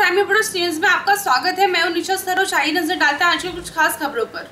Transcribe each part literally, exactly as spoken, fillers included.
Crime reporters news में आपका स्वागत है। मैं हूं निशा सरोज। आई नजर डालते हैं आज की कुछ खास खबरों पर।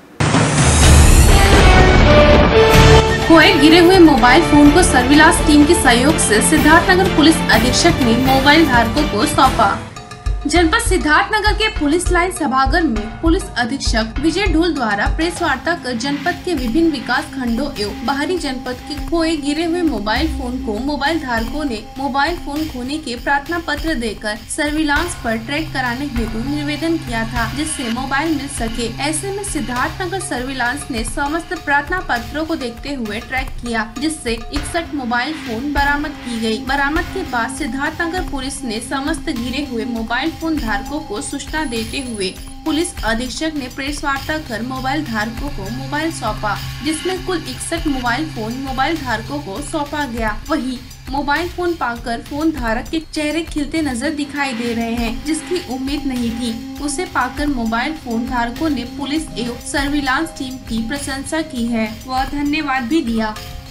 खोए गिरे हुए मोबाइल फोन को सर्विलांस टीम के सहयोग से सिद्धार्थनगर पुलिस अधीक्षक ने मोबाइल धारकों को सौंपा। जनपद सिद्धार्थनगर के पुलिस लाइन सभागार में पुलिस अधीक्षक विजय ढोल द्वारा प्रेस वार्ता कर जनपद के विभिन्न विकास खंडों एवं बाहरी जनपद के खोए गिरे हुए मोबाइल फोन को मोबाइल धारकों ने मोबाइल फोन खोने के प्रार्थना पत्र देकर सर्विलांस पर ट्रैक कराने हेतु निवेदन किया था, जिससे मोबाइल मिल सके। ऐसे में सिद्धार्थनगर सर्विलांस ने समस्त प्रार्थना पत्रों को देखते हुए ट्रैक किया, जिससे इकसठ मोबाइल फोन बरामद की गयी। बरामद के बाद सिद्धार्थनगर पुलिस ने समस्त गिरे हुए मोबाइल फोन धारकों को सूचना देते हुए पुलिस अधीक्षक ने प्रेस वार्ता कर मोबाइल धारकों को मोबाइल सौंपा, जिसमें कुल इकसठ मोबाइल फोन मोबाइल धारकों को सौंपा गया। वही मोबाइल फोन पाकर फोन धारक के चेहरे खिलते नजर दिखाई दे रहे हैं, जिसकी उम्मीद नहीं थी। उसे पाकर मोबाइल फोन धारकों ने पुलिस एवं सर्विलांस टीम की प्रशंसा की है व धन्यवाद भी दिया।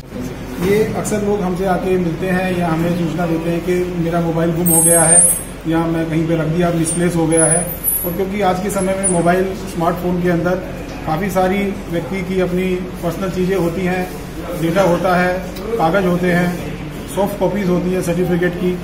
ये अक्सर लोग हमसे आके मिलते हैं या हमें सूचना देते हैं कि मेरा मोबाइल गुम हो गया है या मैं कहीं पे रख दिया, मिसप्लेस हो गया है। और क्योंकि आज के समय में मोबाइल स्मार्टफोन के अंदर काफ़ी सारी व्यक्ति की अपनी पर्सनल चीज़ें होती हैं, डेटा होता है, कागज़ होते हैं, सॉफ्ट कॉपीज़ होती है सर्टिफिकेट की,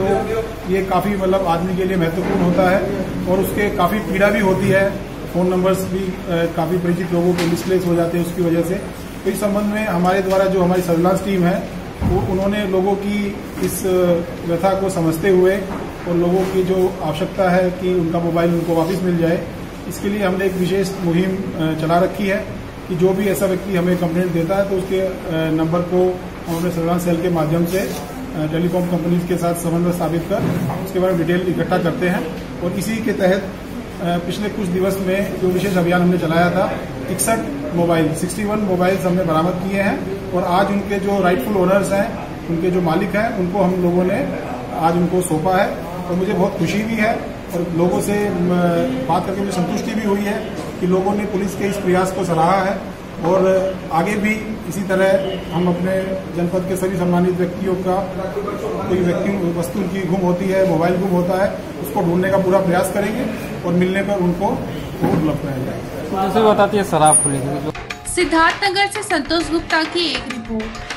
तो ये काफ़ी मतलब आदमी के लिए महत्वपूर्ण होता है और उसके काफ़ी पीड़ा भी होती है। फ़ोन नंबर्स भी काफ़ी परिचित लोगों के मिसप्लेस हो जाते हैं उसकी वजह से। तो इस संबंध में हमारे द्वारा जो हमारी सर्विलांस टीम है वो उन्होंने लोगों की इस व्यथा को समझते हुए और लोगों की जो आवश्यकता है कि उनका मोबाइल उनको वापस मिल जाए, इसके लिए हमने एक विशेष मुहिम चला रखी है कि जो भी ऐसा व्यक्ति हमें कंप्लेंट देता है तो उसके नंबर को हम अपने सर्विलांस सेल के माध्यम से टेलीकॉम कंपनीज के साथ समन्वय स्थापित कर उसके बारे में डिटेल इकट्ठा करते हैं। और इसी के तहत पिछले कुछ दिवस में जो विशेष अभियान हमने चलाया था, इकसठ मोबाइल इकसठ मोबाइल हमने बरामद किए हैं और आज उनके जो राइटफुल ओनर्स हैं, उनके जो मालिक हैं, उनको हम लोगों ने आज उनको सौंपा है। और मुझे बहुत खुशी भी है और लोगों से बात करके मुझे संतुष्टि भी हुई है कि लोगों ने पुलिस के इस प्रयास को सराहा है और आगे भी इसी तरह हम अपने जनपद के सभी सम्मानित व्यक्तियों का, कोई व्यक्ति वस्तु की गुम होती है, मोबाइल गुम होता है, उसको ढूंढने का पूरा प्रयास करेंगे और मिलने पर उनको उपलब्ध कराएंगे। जैसे बताती है शराब पुलिस। सिद्धार्थनगर से संतोष गुप्ता की एक रिपोर्ट।